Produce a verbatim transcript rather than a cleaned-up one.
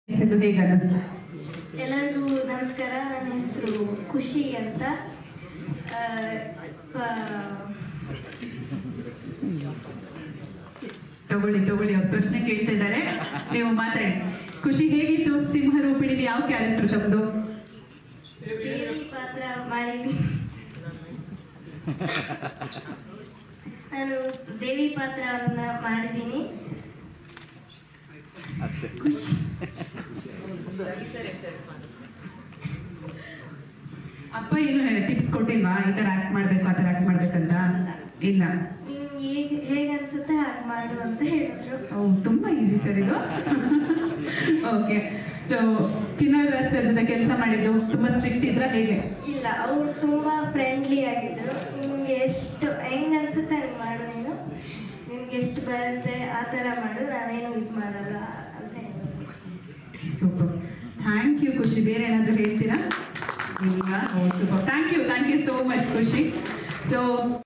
ಹೇಗೆ ಅನ್ನಿಸ್ತು? ಎಲ್ಲರಿಗೂ ನಮಸ್ಕಾರ. ನನ್ನ ಹೆಸರು ಖುಷಿ ಅಂತ. ತಗೊಳ್ಳಿ ತಗೊಳ್ಳಿ ಅವ್ರ ಪ್ರಶ್ನೆ ಕೇಳ್ತಾ ಇದ್ದಾರೆ, ನೀವು ಮಾತಾಡಿ. ಖುಷಿ, ಹೇಗಿತ್ತು ಸಿಂಹರೂಪಿಣಿಲಿ ಯಾವ ಕ್ಯಾರೆಕ್ಟರ್ ತಮ್ಮದು? ದೇವಿ ಪಾತ್ರ ಮಾಡಿದ್ದೀನಿ. ನಾನು ದೇವಿ ಪಾತ್ರವನ್ನ ಮಾಡಿದ್ದೀನಿ. ಖುಷಿ. ಅಪ್ಪ ಏನು ಟಿಪ್ಸ್ ಕೊಟ್ಟಿಲ್ವಾ ಈ ತರ ಆಕ್ಟ್ ಮಾಡ್ಬೇಕು ಆ ತರ ಆಕ್ಟ್ ಮಾಡ್ಬೇಕಂತ? ಇಲ್ಲ, ಹೇಗೆ ಅನ್ಸುತ್ತೆ ಹಾಗೆ ಮಾಡು ಅಂತ ಹೇಳಿದ್ರು. ತುಂಬಾ ಈಸಿ ಸರ್ ಇದು. ಓಕೆ, ಸೊ ಕಿನ್ನರ್ ಸರ್ ಜೊತೆ ಕೆಲಸ ಮಾಡಿದ್ದು ತುಂಬಾ ಸ್ಟ್ರಿಕ್ಟ್ ಇದ್ರ ಹೇಗೆ? ಇಲ್ಲ, ಅವ್ರು ತುಂಬಾ ಫ್ರೆಂಡ್ಲಿ ಆಗಿದ್ರು. ನಿಮ್ಗೆ ಎಷ್ಟು ಹೆಂಗ್ ಅನ್ಸುತ್ತೆ ಹಂಗೆ ಮಾಡು, ನೀನು ನಿಮ್ಗೆ ಎಷ್ಟು ಬರುತ್ತೆ ಆ ಥರ ಮಾಡು, ನಾವೇನು ಇದು ಮಾಡಲ್ಲ ಅಂತ ಹೇಳಿದ್ರು. ಸೂಪರ್, ಥ್ಯಾಂಕ್ ಯು ಖುಷಿ. ಬೇರೆ ಏನಾದರೂ ಹೇಳ್ತೀರಾ? ಇಲ್ಲ, super, thank you thank you so much ಖುಷಿ. ಸೊ